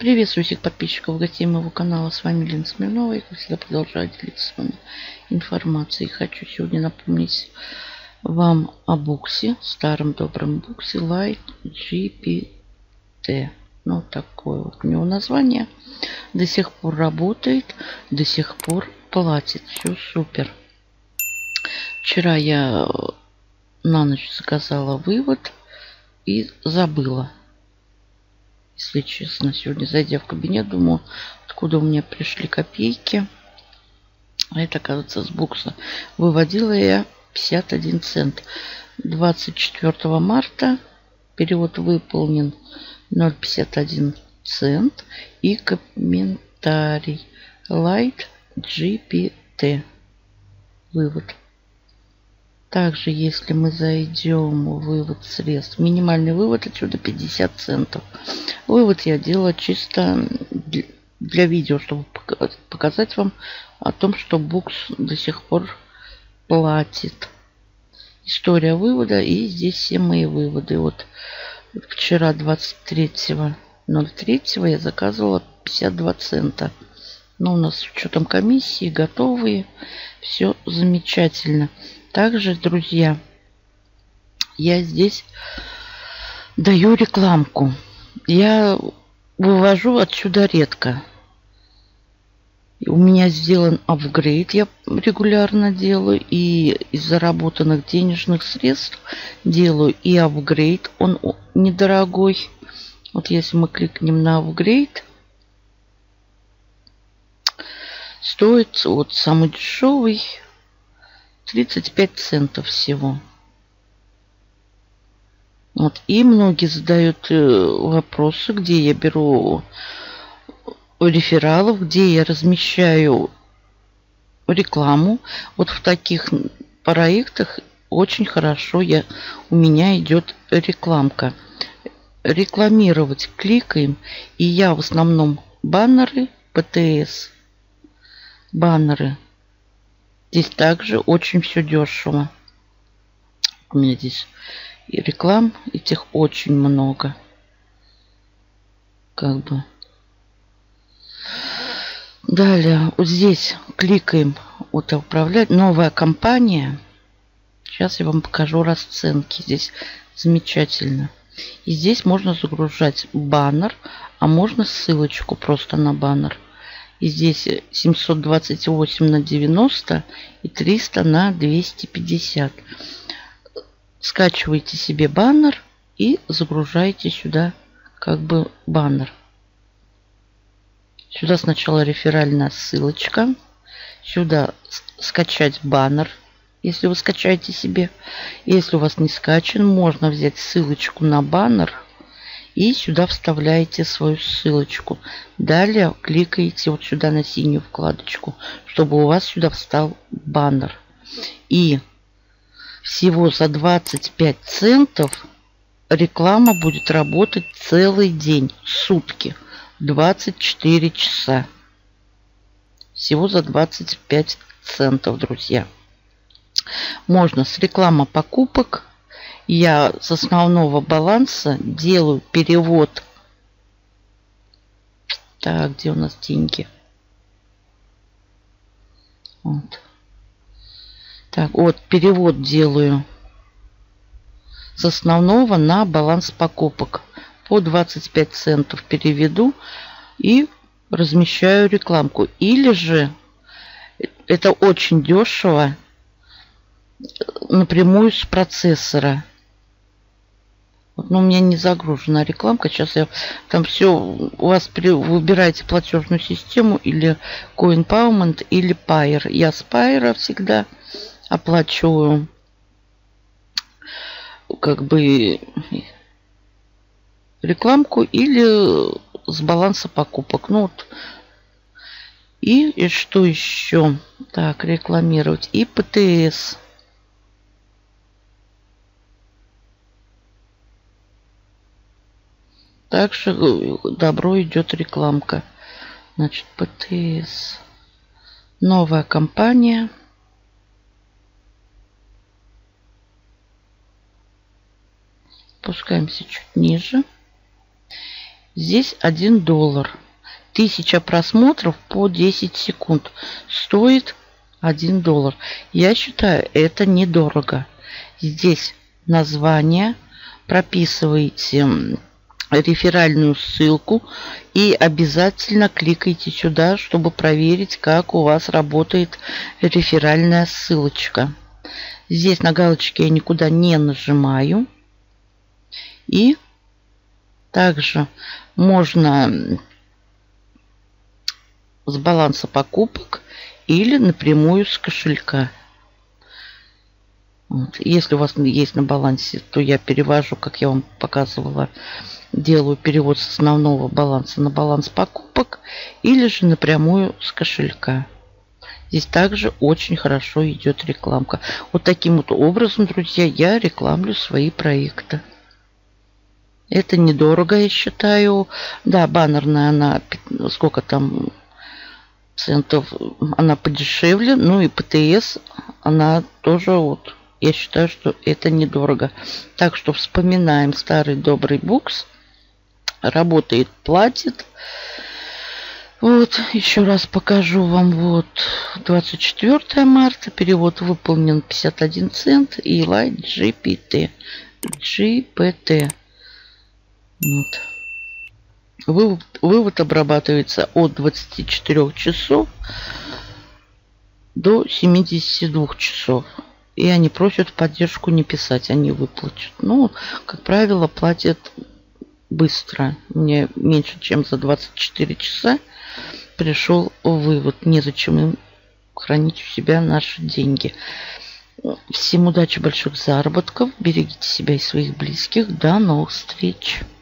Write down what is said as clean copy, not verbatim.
Приветствую всех подписчиков, гостей моего канала. С вами Лена Смирнова. И, как всегда, продолжаю делиться с вами информацией. Хочу сегодня напомнить вам о буксе, старом добром буксе Light GPT. Ну, такое вот у него название. До сих пор работает, до сих пор платит. Все супер. Вчера я на ночь заказала вывод и забыла. Если честно, сегодня, зайдя в кабинет, думаю, откуда у меня пришли копейки. А это, оказывается, с букса. Выводила я 51 цент. 24 марта перевод выполнен 0,51 цент. И комментарий. Light GPT. Вывод. Также, если мы зайдем в вывод средств, минимальный вывод отсюда 50 центов. Вывод я делала чисто для видео, чтобы показать вам о том, что букс до сих пор платит. История вывода, и здесь все мои выводы. Вот вчера 23.03 я заказывала 52 цента. Но у нас с учетом комиссии готовые. Все замечательно. Также, друзья, я здесь даю рекламку. Я вывожу отсюда редко. У меня сделан апгрейд, я регулярно делаю. И из заработанных денежных средств делаю и апгрейд. Он недорогой. Вот если мы кликнем на апгрейд, стоит вот самый дешевый 35 центов всего. Вот. И многие задают вопросы, где я беру рефералов, где я размещаю рекламу. Вот в таких проектах очень хорошо у меня идет рекламка. Рекламировать кликаем. И я в основном баннеры, ПТС, баннеры. Здесь также очень все дешево. У меня здесь и реклам этих очень много. Как бы. Далее, вот здесь кликаем. Вот управлять. Новая компания. Сейчас я вам покажу расценки. Здесь замечательно. И здесь можно загружать баннер, а можно ссылочку просто на баннер. И здесь 728 на 90 и 300 на 250. Скачиваете себе баннер и загружаете сюда как бы баннер. Сюда сначала реферальная ссылочка. Сюда скачать баннер, если вы скачаете себе. Если у вас не скачан, можно взять ссылочку на баннер. И сюда вставляете свою ссылочку. Далее кликаете вот сюда на синюю вкладочку, чтобы у вас сюда встал баннер. И всего за 25 центов реклама будет работать целый день, сутки, 24 часа. Всего за 25 центов, друзья. Можно с рекламы покупок. Я с основного баланса делаю перевод. Так, где у нас деньги? Вот. Так, вот перевод делаю с основного на баланс покупок. По 25 центов переведу и размещаю рекламку. Или же это очень дешево напрямую с процессора. Вот, но у меня не загружена рекламка. Сейчас я там все у вас выбираете платежную систему или CoinPayment или Payer. Я с Payer всегда оплачиваю как бы рекламку или с баланса покупок. Ну вот. И что еще? Так, рекламировать. И ПТС. Также добро идет рекламка. Значит, ПТС. Новая компания. Спускаемся чуть ниже. Здесь $1. 1000 просмотров по 10 секунд. Стоит $1. Я считаю, это недорого. Здесь название. Прописываете реферальную ссылку и обязательно кликайте сюда, чтобы проверить, как у вас работает реферальная ссылочка. Здесь на галочке я никуда не нажимаю. И также можно с баланса покупок или напрямую с кошелька. Вот. Если у вас есть на балансе, то я перевожу, как я вам показывала, делаю перевод с основного баланса на баланс покупок или же напрямую с кошелька. Здесь также очень хорошо идет рекламка. Вот таким вот образом, друзья, я рекламлю свои проекты. Это недорого, я считаю. Да, баннерная она, сколько там центов, она подешевле. Ну и ПТС, она тоже вот, я считаю, что это недорого. Так что вспоминаем старый добрый букс. Работает, платит. Вот, еще раз покажу вам. Вот, 24 марта. Перевод выполнен 51 цент. И Light GPT. Вот. Вывод обрабатывается от 24 часов до 72 часов. И они просят поддержку не писать, они выплатят. Ну, как правило, платят быстро. Мне меньше, чем за 24 часа пришел вывод. Незачем им хранить у себя наши деньги. Всем удачи, больших заработков. Берегите себя и своих близких. До новых встреч.